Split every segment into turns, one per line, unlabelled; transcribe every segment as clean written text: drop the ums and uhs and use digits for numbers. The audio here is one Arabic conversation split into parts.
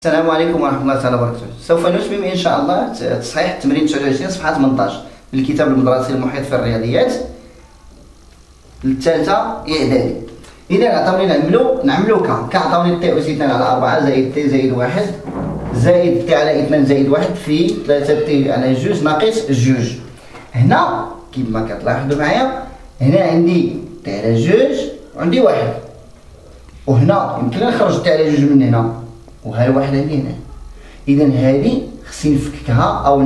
السلام عليكم ورحمة الله تعالى وبركاته. سوف نتمم إن شاء الله تصحيح التمرين 29 صفحة 18 من الكتاب المدرسي المحيط في الرياضيات الثالثة إعدادي. إذا عطاوني نعملو كعطاوني تي أس 2 على 4 زائد تي زائد 1 زائد تي على 2 زائد 1 في 3 تي على 2 ناقص 2. هنا كيما كتلاحظوا معايا هنا عندي تي على 2 وعندي 1، وهنا يمكن نخرج تي على 2 من هنا وها الواحد عندي هنا. اذا هذه خصني نفككها او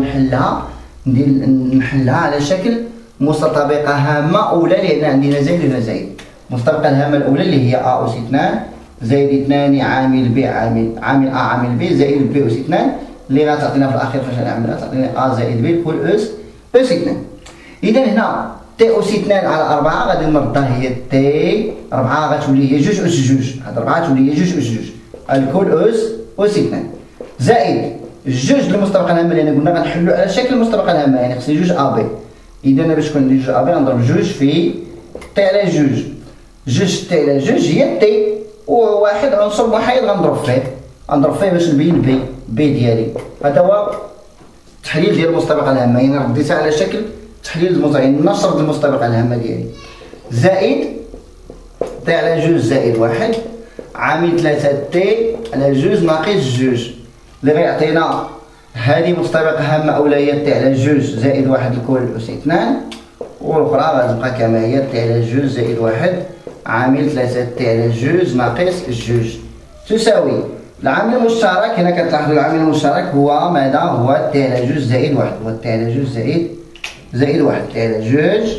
نحلها على شكل مستطابقه هامه اولى، لان عندنا زائد وهنا زائد. المستطابقه الهامه الاولى اللي هي ا اس 2 زائد 2 عامل ب عامل ا عامل ب زائد ب اس 2 اللي غتعطينا في الاخير فاش نعملها تعطينا ا زائد ب كل اس 2. اذا هنا تي اس 2 على 4 غادي نردها هي تي 4 غتولي هي 2 اس 2، هاد 4 تولي هي 2 اس 2 الكل اس 2 زائد جوج المستطابقه الهامه اللي قلنا غنحلو على شكل المستطابقه الهامه، يعني خصني جوج ا بي. اذا باش تكون عندي جوج ا بي غنضرب جوج في تي على جوج، جوج تي على جوج هي تي، وواحد عنصر محايد غنضرب فيه باش نبين بي ديالي. هذا هو التحليل ديال المستطابقه الهامه، يعني رديتها على شكل تحليل يعني نشر المستطابقه الهامه ديالي. زائد تي على جوج زائد واحد عامل 3 تي على جوج ناقص جوج اللي غيعطينا هذه مستطابقة هامة أولى هي تي على جوج زائد واحد الكل أس 2، والأخرى غتبقى كما هي تي على جوج زائد واحد عامل 3 تي على جوج ناقص جوج تساوي العامل المشترك. هنا كتلاحظوا العامل المشترك هو ماذا؟ هو تي على جوج زائد واحد، هو تي على جوج زائد واحد، تي على جوج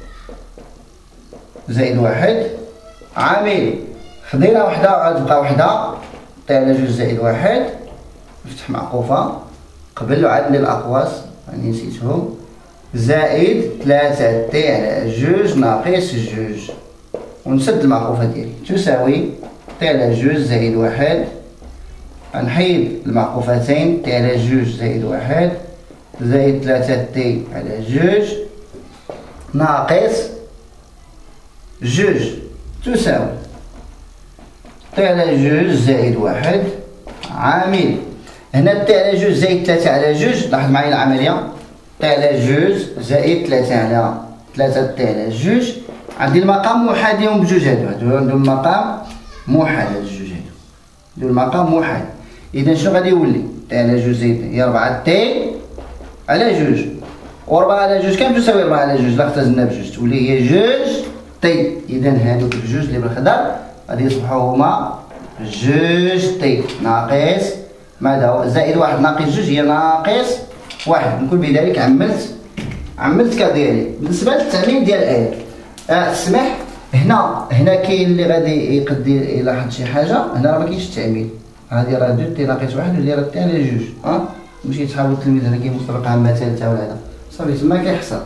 زائد واحد عامل خدينا وحده وعاد بقى وحده تي على جوج زائد واحد نفتح معقوفة قبل وعاد ندير الأقواس راني نسيتهم زائد 3 تي على جوج ناقص جوج ونسد المعقوفة ديالي تساوي تي على جوج زائد واحد. غنحيد المعقوفتين تي على جوج زائد واحد زائد 3 تي على جوج ناقص جوج تساوي تي على جوج زائد واحد عامل هنا تي على جوج زائد 3 على جوج. لاحظ معايا العملية تي على جوج زائد 3 على 3 تي على جوج عندي المقام موحد ليهم بجوج هادو عندهم مقام موحد، هاد الجوج هادو عندهم المقام موحد. إذا شنو غادي يولي؟ تي على جوج زائد هي 4 تي على جوج، و 4 على جوج كام تساوي 4 على جوج؟ لا اختزلنا بجوج تولي هي جوج تي. إذا هادوك بجوج اللي بالخضر غادي يصبحوا هما جوج تي ناقص ماذا هو؟ زائد واحد ناقص جوج هي ناقص واحد. نقول بذلك عملت كديالي. بالنسبة للتعميم ديال الآية تسمح هنا كاين اللي غادي يقد يلاحظ شي حاجة، هنا راه مكاينش التعميم، هادي راه دو تي ناقص واحد وهادي راه تي على جوج. ماشي تحاول التلميذ هنا كاين مستطابقة هامة ثالثة ولا هذا صافي تما كيحصل.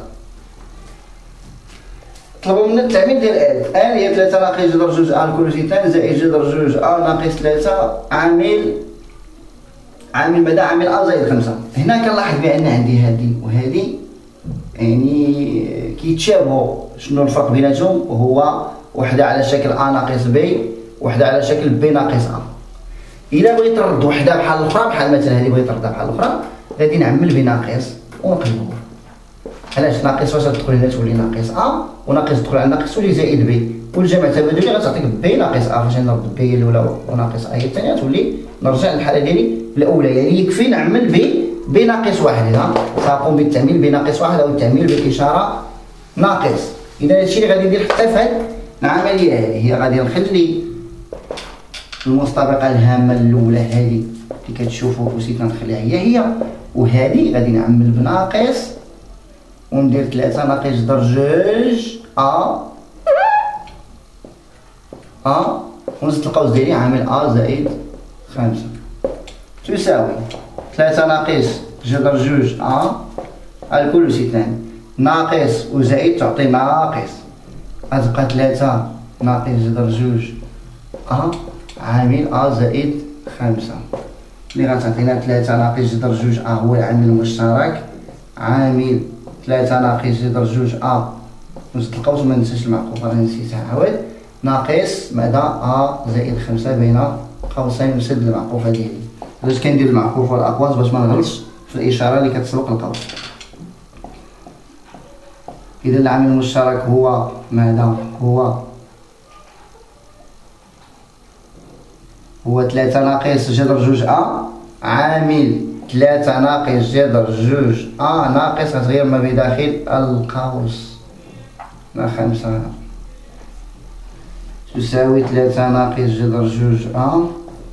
طلبوا منا التعميم ديال الآن هي 3 ناقص جذر جوج ا الكل في 2 زائد جذر جوج ا ناقص 3 عامل ماذا؟ عامل ا زائد 5. هنا كنلاحظ بأن عندي هذه وهذه يعني كيتشابهوا. شنو الفرق بيناتهم؟ هو وحدة على شكل ا ناقص بي وحدة على شكل بي ناقص ا. إلا بغيت نرد وحدة بحال الأخرى، بحال مثلا هذه بغيت نردها بحال الأخرى غادي نعمل بناقص ونقلبو. علاش ناقص واش تدخل هنا تولي ناقص ا وناقص تدخل على ناقص تولي زائد بي، والجمع التبادلي غتعطيك بي ناقص ا. فاش نرد بي الاولى وناقص ا هي الثانيه تولي نرجع للحاله ديالي الاولى، يعني يكفي نعمل بي ناقص واحد. هنا ساقوم بالتعميل بناقص واحد او التعميل بالاشاره ناقص. اذا هادشي اللي غادي ندير حتى في هاد العمليه هذه، هي غادي نخلي المستطابقه الهامه الاولى هذه اللي كتشوفوا وسيت نخليها هي وهذه غادي نعمل بناقص وندير 3 ناقص جذر جوج ا ونزيد القوس ديالي عامل ا زائد 5 تساوي 3 ناقص جذر جوج ا الكل في 2 ناقص وزائد تعطي ناقص، غتبقى 3 ناقص جذر جوج ا عامل ا زائد 5 اللي غتعطينا 3 ناقص جذر جوج ا هو العامل المشترك عامل 3 ناقص جذر جوج ا نزيد القوس وما ننساش المعقوفة راني نسيتها عاود ناقص ماذا؟ ا زائد 5 بين قوسين نسد المعقوفة ديالي. علاش كندير المعكوف والاقواس باش ما نغلطش في الاشاره اللي كتسبق القوس. اذا العامل المشترك هو ماذا؟ هو 3 ناقص جذر 2 عامل 3 ناقص جذر 2 ناقص غتغير ما بداخل القوس لا 5 تساوي 3 ناقص جذر 2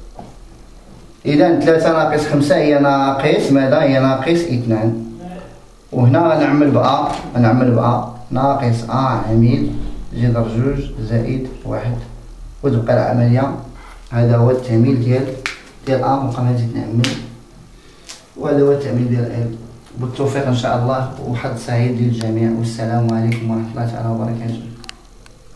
إذا 3 ناقص 5 هي ناقص ماذا؟ هي ناقص 2. وهنا غنعمل بأ ناقص عامل جذر 2 زائد 1 وتبقى العملية. هذا هو التعميل ديال وبقى نزيد نعمل، وهذا هو التعميل ديال بالتوفيق إن شاء الله، وحظ سعيد للجميع، والسلام عليكم ورحمة الله تعالى وبركاته.